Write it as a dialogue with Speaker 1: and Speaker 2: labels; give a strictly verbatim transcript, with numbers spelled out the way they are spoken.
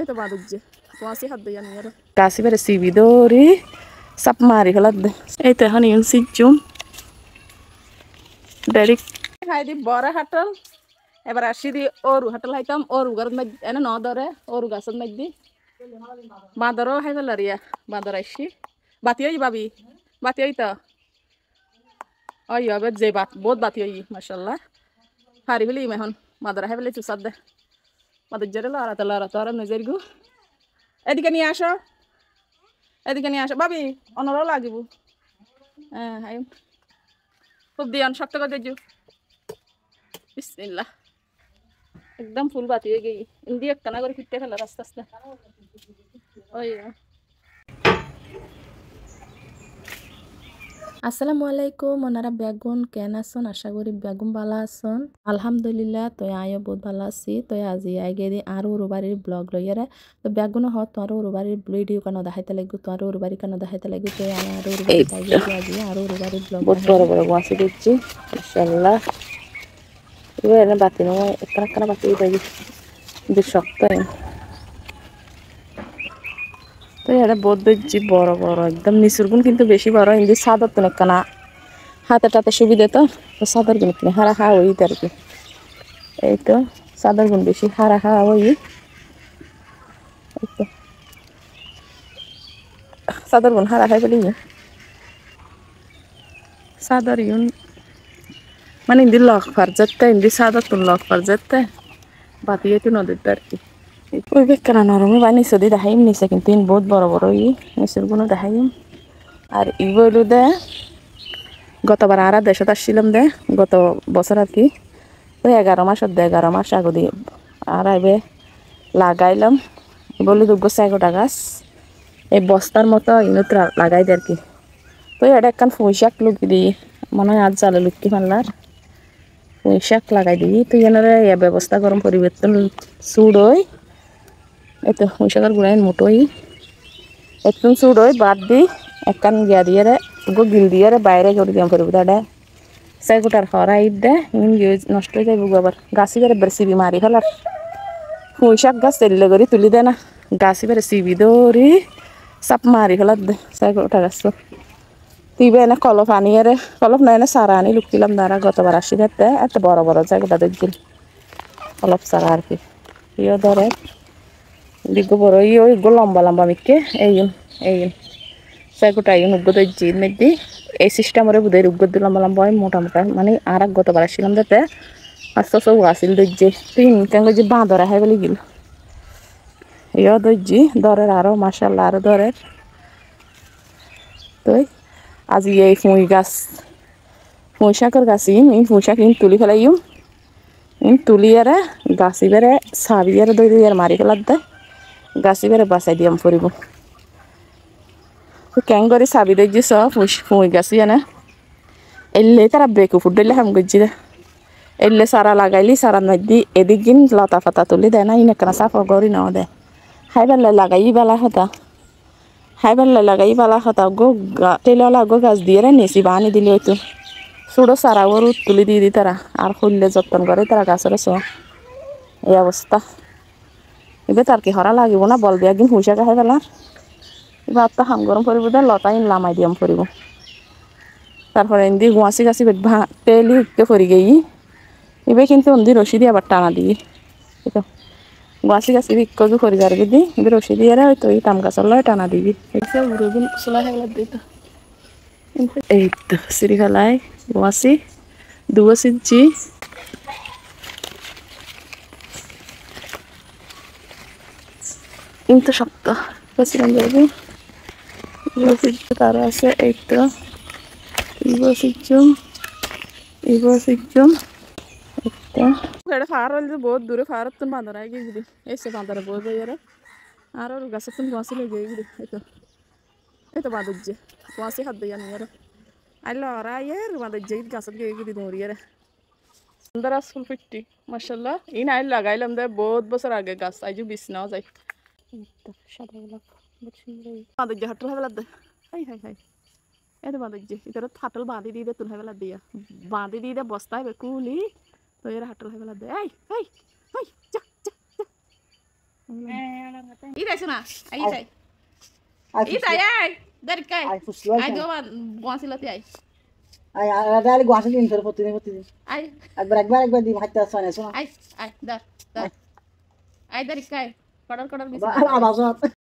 Speaker 1: তো বাদুর যে কোয়াশি হাত দিয়ে নিয়ে গাছি বেড়ে সিবি দৌড়ি সাপ মারি ফেলার দে এই তো এখন ইউন সিজুম ডাইরেক্ট খাই দি বড় হাটল এবার আসি দি ওরু হাটল খাইতাম ওরু ঘর এনে ন ধরে ওরু গাছের মধ্যে বাঁদরও খাই ফেলার ইয়া বাঁদর আসি বাতি হই ভাবি বাতি হই তো ওই হবে যে বাত বহুত বাতি হই মাশাআল্লাহ হারি ফেলি এখন বাঁদর খাই ফেলে চুষার দে বাঁদর জেরে লড়াতে লড়াতে আর নজর গু এদিকে নিয়ে আসো এদিকে নিয়ে আসো ভাবি অনরও লাগিব হ্যাঁ হাই খুব দিয়ান শক্ত করে দেজু বিসমিল্লাহ একদম ফুল বাতি হয়ে গই ইন্দি একটা না করে ফিরতে ফেলার আস্তে আস্তে ওই
Speaker 2: আসসালামু আলাইকুম ওনারা বেগুন কেন আসুন আশা করি বেগুন ভালো আসুন আলহামদুলিল্লাহ তো আয়ও বহুত ভালো আছি তো আজি আগে দিন আরও ওরবাড়ির ব্লগ লইয়ারে তো বেগুন হত তোমার ওরবাড়ির ভিডিও কেন দেখাইতে লাগবে তোমার ওরবাড়ি কেন দেখাইতে লাগবে তো আমি আরও ওরবাড়ি আজি আরও ওরবাড়ির ব্লগ
Speaker 1: বহুত বড় বড় গাছ দিচ্ছি মাশাআল্লাহ এবার বাতি নয় একটা একটা বাতি দেই বেশ শক্ত তো এটা বহুত দিচ্ছি বড় বড় একদম নিচুর গুণ কিন্তু বেশি বড় কিন্তু সাদর তো না হাতে টাতে সুবিধা তো সাদর গুণ কিনে হারা খাওয়া ওই আর কি এই তো সাদর গুণ বেশি হারা খাওয়া ওই এই তো সাদর গুণ হারা খাই ফেলি সাদর ইউন মানে ইন্দি লক ফার যাতে ইন্দি সাদর তো লক ফার যাতে বাতি একটু নদীতে আর কি ওই বেকার নরমে বা নিচে দিয়ে দেখাইম নিচে কিন্তু ইন বহুত বড় বড় ই নিচের গুলো দেখাইম আর ই বইল দে গতবার আর দেশত আসছিলাম দে গত বছর আর কি ওই এগারো মাসের দে এগারো মাস আগে দিয়ে আর আইবে লাগাইলাম বলি দুগ্গো চারগোটা গাছ এই বস্তার মতো ইনত লাগাই দে আর কি তো এটা একখান পুঁই শাক লুকি দিই মনে হয় আজ জালে লুকি ফানলার পুঁই শাক লাগাই দিই তুই এনারে এ ব্যবস্থা গরম পরিবর্তন চুড় হই এই তো পুঁই শাকের গুঁড়াই মোটোই একটু চুড় হই বাদ দিই একখান গিয়া দিয়ে গো গিল দিয়ে বাইরে করে দিয়াম পরিব দাদা চারগোটার হরা ঈদ দে ইন গিয়ে নষ্ট হয়ে যাইব আবার গাছি বেড়ে বেড়ে সিবি মারি ফেলার পুঁই শাক গাছ তেলে করে তুলি দে না গাছি বেড়ে সিবি দৌড়ি চাপ মারি ফেলার দে চারগোটা গাছ তুই এনে কলপ আনি রে কলপ না এনে সারা আনি লুকিলাম দাঁড়া গতবার আসি দেখতে এত বড় বড় জায়গাটা দেখছিল কলপ সারা আর কি ইয়ে ধরে দিগো বড় ইয়ে ওই গো লম্বা লম্বা মিকে এই এই চারগোটা ইয়ে উগ্গ দইছি মেদি এই সিস্টেমরে বুধের উগ্গ লম্বা লম্বা হয় মোটা মোটা মানে আর এক গতবার আসছিলাম দেখতে আস্তে আস্তে আসিল দইছে তুই কেন যে বাঁদরা হয় বলে গেল ইয়ে দইছি দরের আরো মাসাল্লাহ আরো দরের তুই আজি এই পুঁই গাছ পুঁই শাকের গাছ ইন ইন পুঁই শাক ইন তুলি ফেলাই ইন তুলি আরে গাছি বেড়ে চাবি আর দই দই আর মারি ফেলার দে গাছি বেড়ে বাঁচাই দিয়াম ফুরিব কেন করে চাবি দই যে সব পুঁই গাছি এনে এলে তারা বেকু ফুট দিলে হাম গজি দে এলে সারা লাগাইলি সারা নদী এদিক গিন লতা ফাতা তুলি দেয় না ইন একটা চাফা গড়ি নাও দে হাই বেলা লাগাই বেলা হতা হাই বেলা লাগাই বেলা হতা গো তেলওয়ালা গো গাছ দিয়ে নেচি বানি দিলে হয়তো ছোটো সারা গরু তুলি দিয়ে দি তারা আর খুললে যত্ন করে তারা গাছের চ এই অবস্থা এবার তার কি হরা লাগিব না বল দিয়ে একদিন হুঁশাকে খাই পেলার এবার তো হাম গরম পরিব দে লতা ইন লামাই দিয়াম পরিব তারপরে ইন্দি গুয়াশি গাছি ভা তেলি উঠতে পরি গেই এবার কিন্তু অন্দি রশি দিয়ে আবার টানা দিই তো গুয়াশি গাছি বিক্ষু পরি যার দি এবার রশি দিয়ে হয়তো এই তাম গাছের লয় টানা দিবি এসে উড়ুগুন চলাই ফেলার দিই তো এই তো সিঁড়ি ফেলায় গুয়াশি দুয়ো সিঁচি কিন্তু শক্ত বেশিরভাগ যাবে তারা আছে এই তো ইগো সিচুম ইগো সিচুম একটা এটা ফার হলে বহুত দূরে ফার তুমি বাঁধর আগে গিয়ে এসে বাঁধরে বই বই আর আর গাছের তুমি গাছি লেগে গিয়ে এই তো এই তো বাঁধর যে গাছি হাত দিয়ে নিয়ে আইল আর আইয়ের বাঁধর যে গাছের গিয়ে গিয়ে দৌড়িয়ে সুন্দর ফুল ফিটটি মাশাআল্লাহ ইন আইল লাগাইলাম দে বহুত বছর আগে গাছ আইজু বিছ নাও যাই সাদা গোলাপ বাঁধর যে হাটল হেবেলা দে হাই হাই হাই এই তো বাঁধর যে ইতার হাটল বাঁধি দিয়ে দে তুল হেবেলা দিয়া বাঁধি দিয়ে দে বস্তায় বেকুলি তো এর হাটল হেবেলা দে এই এই এই যা যা Ida suna, ai
Speaker 3: Ai,
Speaker 1: sai.
Speaker 3: ai
Speaker 1: Ida
Speaker 3: fusi
Speaker 1: ai, dari kai.
Speaker 3: ai fusi
Speaker 1: Ai do ba gonsilati ai.
Speaker 3: ai ada ali gua asli inter প্রতিদিন প্রতিদিন
Speaker 1: Ai,
Speaker 3: একবার একবার একবার দি হাতে আসনে শোনা
Speaker 1: ai, ai, dar, dar. Ai dari kai. Kadar kadar bisa.
Speaker 3: আবার